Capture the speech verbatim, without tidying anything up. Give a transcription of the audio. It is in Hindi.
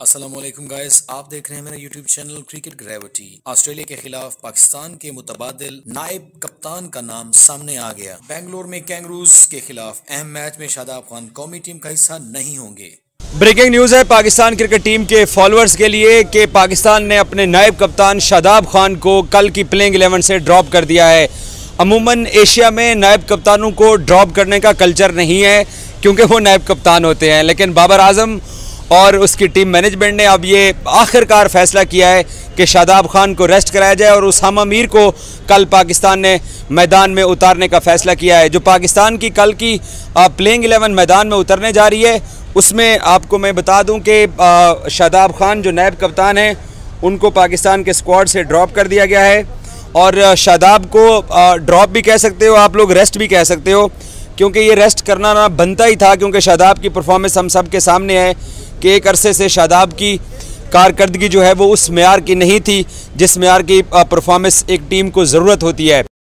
अस्सलामुअलैकुम गाइस, आप देख रहे हैं मेरा YouTube channel cricket gravity. Australia के खिलाफ पाकिस्तान के मुतबादिल नायब कप्तान का नाम सामने आ गया। बेंगलोर में कैंगरूज के खिलाफ अहम मैच में शादाब खान कौमी टीम का हिस्सा नहीं होंगे। ब्रेकिंग न्यूज़ है पाकिस्तान क्रिकेट टीम के फॉलोअर्स के लिए कि पाकिस्तान ने अपने नायब कप्तान शादाब खान को कल की प्लेइंग इलेवन से ड्रॉप कर दिया है। अमूमन एशिया में नायब कप्तानों को ड्रॉप करने का कल्चर नहीं है क्योंकि वो नायब कप्तान होते हैं, लेकिन बाबर आजम और उसकी टीम मैनेजमेंट ने अब ये आखिरकार फैसला किया है कि शादाब खान को रेस्ट कराया जाए और उसामा मीर को कल पाकिस्तान ने मैदान में उतारने का फैसला किया है। जो पाकिस्तान की कल की प्लेइंग इलेवन मैदान में उतरने जा रही है उसमें आपको मैं बता दूं कि शादाब खान जो नायब कप्तान हैं उनको पाकिस्तान के स्क्वाड से ड्रॉप कर दिया गया है। और शादाब को ड्रॉप भी कह सकते हो आप लोग, रेस्ट भी कह सकते हो, क्योंकि ये रेस्ट करना ना बनता ही था, क्योंकि शादाब की परफॉर्मेंस हम सब के सामने है कि एक अरसे से शादाब की कारकर्दगी जो है वो उस मेयार की नहीं थी जिस मेयार की परफॉर्मेंस एक टीम को ज़रूरत होती है।